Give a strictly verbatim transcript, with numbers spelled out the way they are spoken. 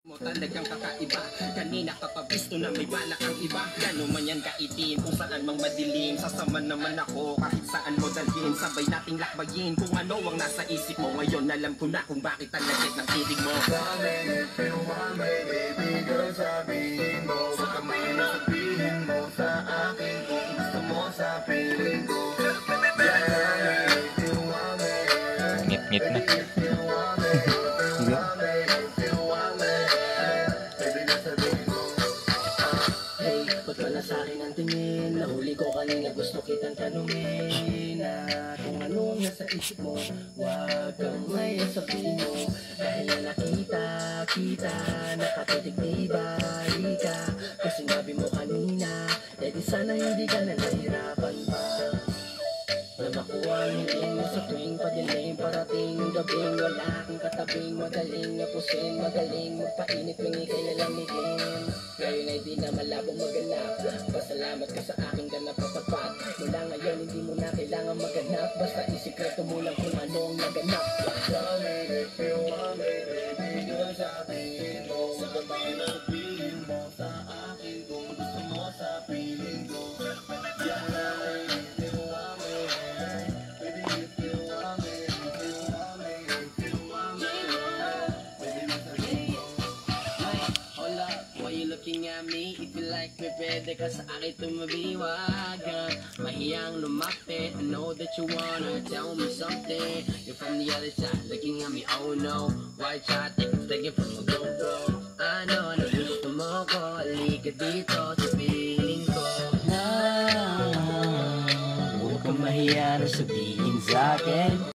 Mo talagang kakaiba. Kanina ka pa gusto na may balak ang iba. Gano'n man yan kaitim, kung saan mang madilim. Sasama naman ako kahit saan mo dalhin. Sabay nating lakbayin kung ano ang nasa isip mo. Ngayon alam ko na kung bakit ang lagit ng titig mo. If you want me, baby girl, sabihin mo. Huwag ka muna sabihin mo sa akin kung gusto mo sa piling ko. If you want me, Ngit-ngit na. if you want me, if you want me, if you want me, baby girl, sabihin mo. Hey, ba't wala sa'kin ang tingin? Nahuli ko kanina, gusto kitang tanungin na kung ano ang nasa isip mo. Huwag kang may sabihin mo. Dahil na nakita, kita, nakatitig diba, ka. Kung sinabi mo kanina, eh di sana hindi ka na nahirapan pa. Na makuha ang hiling mo sa tuwing padilim. Parating yung gabing wala kang katabing. Magaling na pusin, magaling magpainit yung ikay na lamigin. Ngayon ay di na malabong maganap. Pasalamat ka sa aking ganap patapat. Mula ngayon hindi mo na kailangan maganap. Basta isikreto mo lang kung ano ang naganap. Tell me if you want me, baby girl, sabihin mo. Huwag ka muna sabihin mo sa akin kung gusto mo sa piling ko. Yan na eh, if you want me, baby if you want me, if you want me, if you want me, baby sabihin mo. Hold up, why you looking at me? If you like me, pwede ka sa akin tumabiwag. Mahiyang lumapit, I know that you wanna tell me something. You're from the other side, looking at me, oh no. Why try to take it from a GoPro? I know na gusto mo ko, halika dito sa piling ko. Na, huwag kang mahiya na sabihin sa'kin.